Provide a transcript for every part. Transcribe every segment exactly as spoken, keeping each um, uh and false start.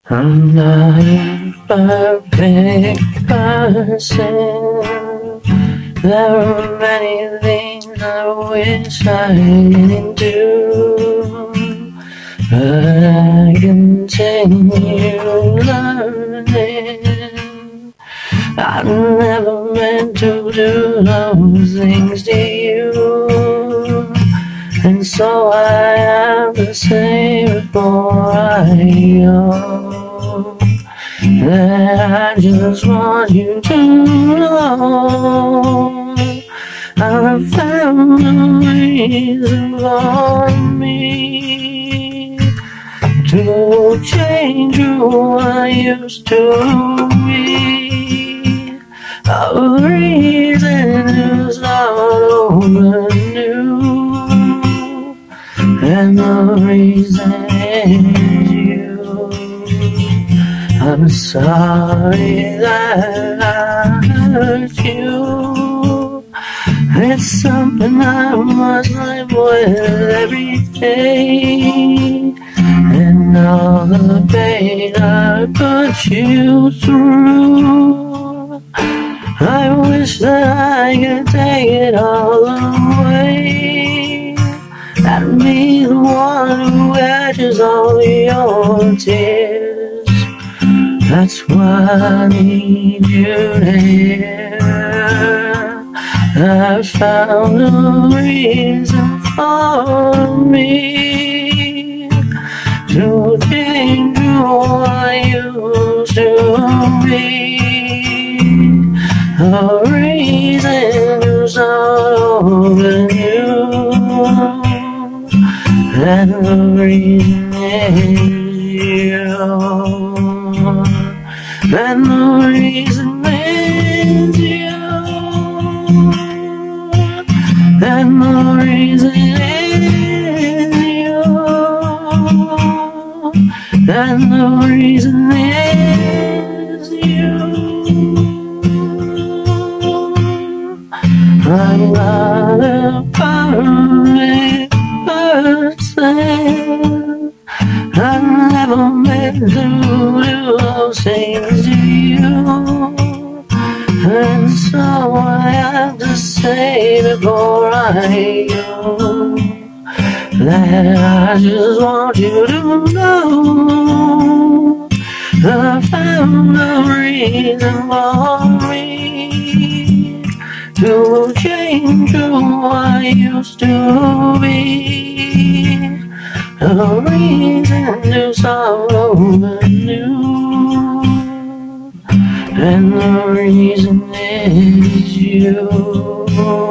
I'm not a perfect person. There are many things I wish I didn't do, but I continue learning. I never meant to do those things to you, and so I have to say before I go that I just want you to know I found a reason for me to change who I used to be. A reason to start over new, and the reason is you. I'm sorry that I hurt you. It's something I must live with every day, and all the pain I put you through, I wish that I could take it all away and be the one who catches all your tears. That's why I need you there. I found a reason for me to change who I used to be. A reason to start over new, and the reason is you. And the reason is you. And the reason is you. And the reason is you. I'm not a perfect person. I never meant to do those things to you, and so I have to say before I go that I just want you to know I found a reason for me to change who I used to be. A reason to start over new, and the reason is you.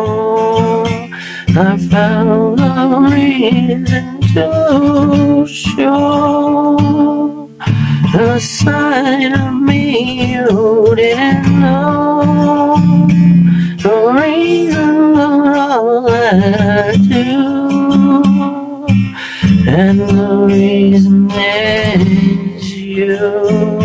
I found a reason to show a side of me you didn't know. A reason for all that I do, and the reason is you.